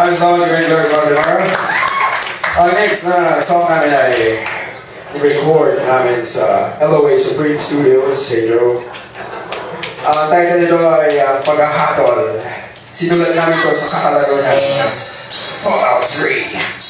Paghahatol, Director Valdemar. Ang next na song namin ay record namin sa LOA Supreme Studios, Pedro. Ang title nito ay Paghahatol. Sinulat namin ito sa katalaro ng Fallout 3.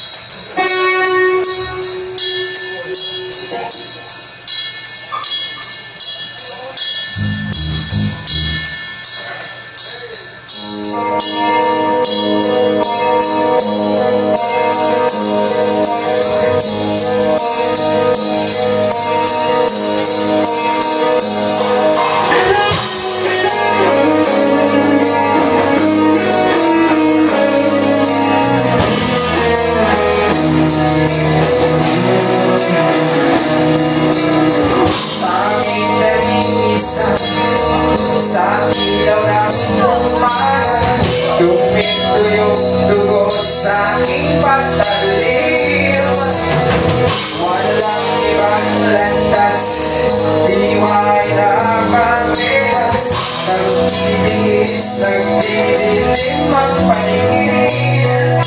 Sa ilaw ng umaga, tuminto yung dugo sa aking pagtalim. Walang ibang landas, diwa'y nakamihas. Nagtitiis, nagdidilim ang paningin.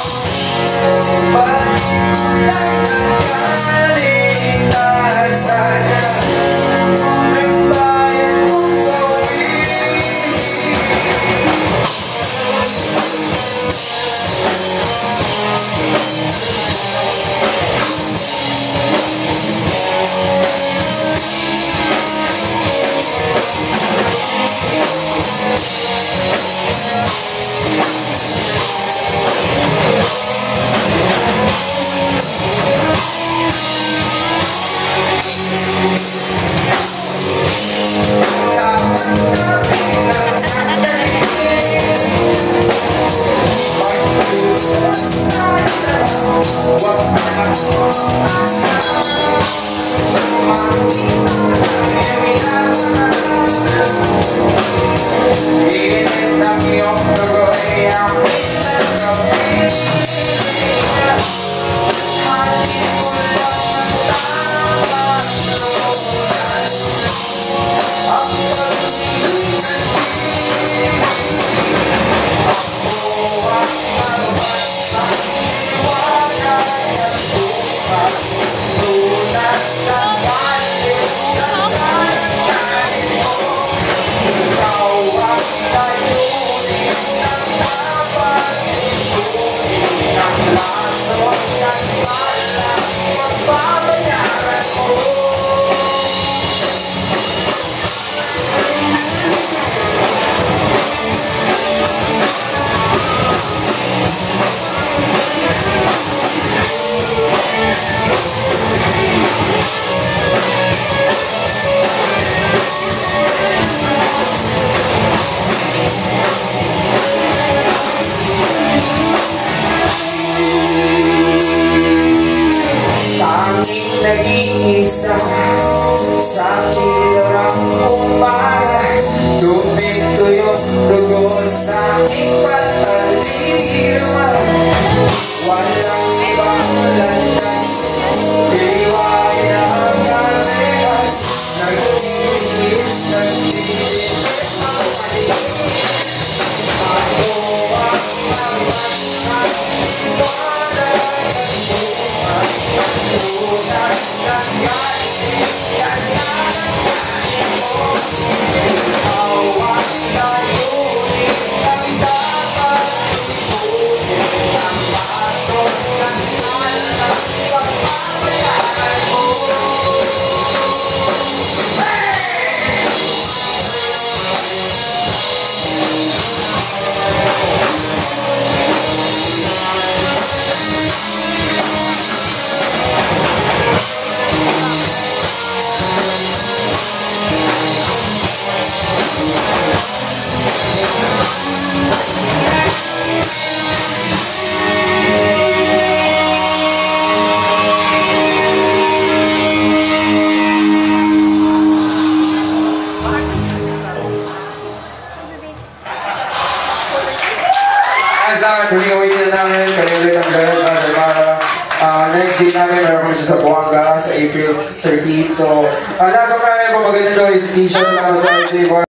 Ba't nagkaligtasan na nag-iisa sa ilaw ng umaga, tuminto yung dugo sa aking patalim. Walang ibang landas, diwa'y nakamihas. Nagtitiis, nagdidilim ang paningin. Ako ang naman ng iwala ng buhay. Tunay na galing yan ang kanin mo. Ikaw ang layunin ng dapat ipunin. Ang batok ng alam pagpapayaran mo. Tuloy na namin, kayo ulit ang Valdemar. Next day namin, meron kami sa Buanga sa April 13. So, nasa namin po maganda doon si Tisha. Salamat sa